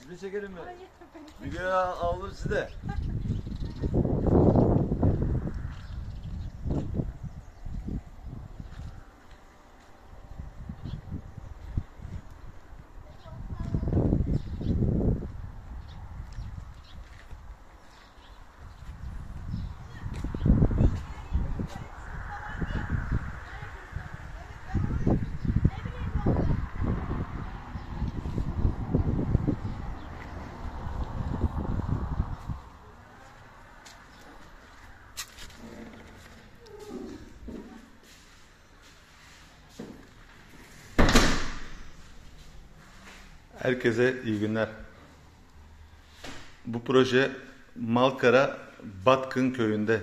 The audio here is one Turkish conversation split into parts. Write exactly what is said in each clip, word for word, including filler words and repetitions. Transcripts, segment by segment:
Bir çekelim mi? Bir gün aldım size. Herkese iyi günler. Bu proje Malkara Batkın köyünde.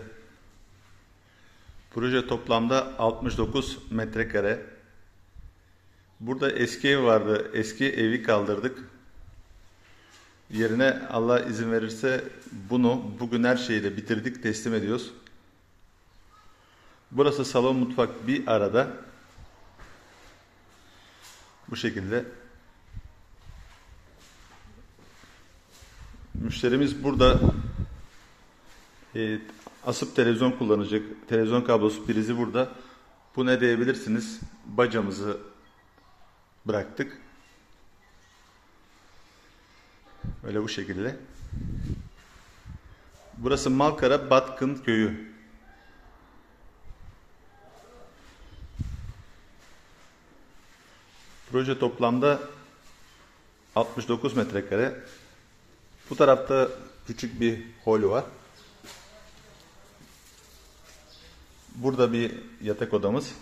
Proje toplamda altmış dokuz metrekare. Burada eski ev vardı. Eski evi kaldırdık. Yerine Allah izin verirse bunu bugün her şeyle bitirdik, teslim ediyoruz. Burası salon mutfak bir arada. Bu şekilde. Müşterimiz burada e, asıp televizyon kullanacak. Televizyon kablosu prizi burada. Bu ne diyebilirsiniz? Bacamızı bıraktık. Böyle bu şekilde. Burası Malkara Batkın köyü. Proje toplamda altmış dokuz metrekare. Bu tarafta küçük bir hol var. Burada bir yatak odamız.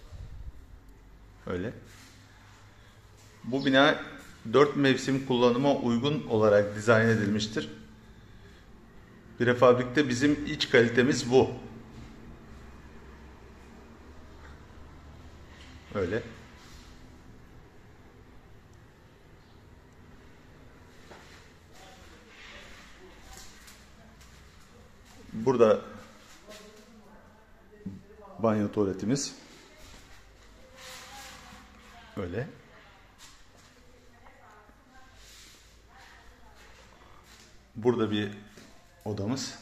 Öyle. Bu bina dört mevsim kullanıma uygun olarak dizayn edilmiştir. Prefabrikte bizim iç kalitemiz bu. Öyle. Burada banyo tuvaletimiz. Öyle. Burada bir odamız.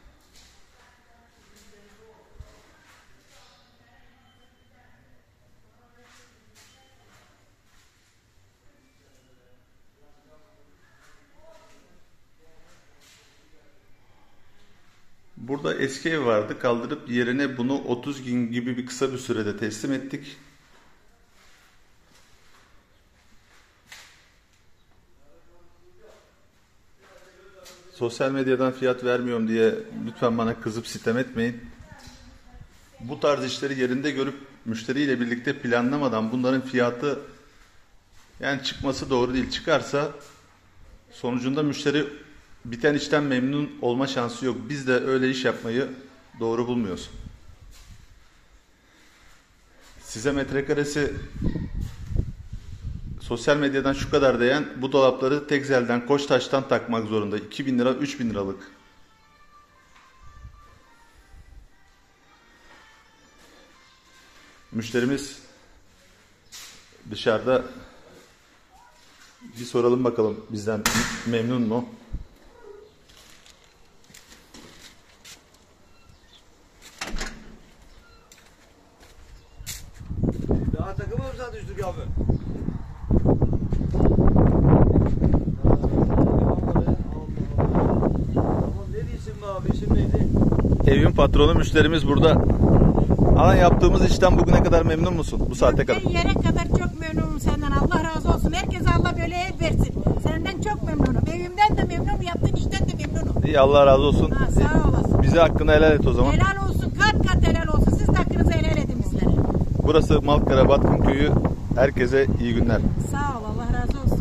Burada eski ev vardı. Kaldırıp yerine bunu otuz gün gibi bir kısa bir sürede teslim ettik. Sosyal medyadan fiyat vermiyorum diye lütfen bana kızıp sitem etmeyin. Bu tarz işleri yerinde görüp müşteriyle birlikte planlamadan bunların fiyatı yani çıkması doğru değil. Çıkarsa sonucunda müşteri biten işten memnun olma şansı yok. Biz de öyle iş yapmayı doğru bulmuyoruz. Size metrekaresi sosyal medyadan şu kadar diyen bu dolapları Tekzel'den, Koçtaş'tan takmak zorunda. iki bin lira, üç bin liralık. Müşterimiz dışarıda, bir soralım bakalım bizden memnun mu? Daha takıma mı sen düştük abi? Ne diyorsun be abi? İşin neydi? Evin patronu müşterimiz burada. Alan yaptığımız işten bugüne kadar memnun musun? Bu saate kadar. Ben yere kadar çok memnunum senden. Allah razı olsun. Herkese Allah böyle ev versin. Senden çok memnunum. Evimden de memnunum. Yaptığın işten de memnunum. İyi, Allah razı olsun. Ha, sağ olasın. Bize hakkını helal et o zaman. Helal olsun. Kat kat helal olsun. Siz de hakkınızı helal edin bizlere. Burası Malkara Batkın köyü. Herkese iyi günler. Sağ ol.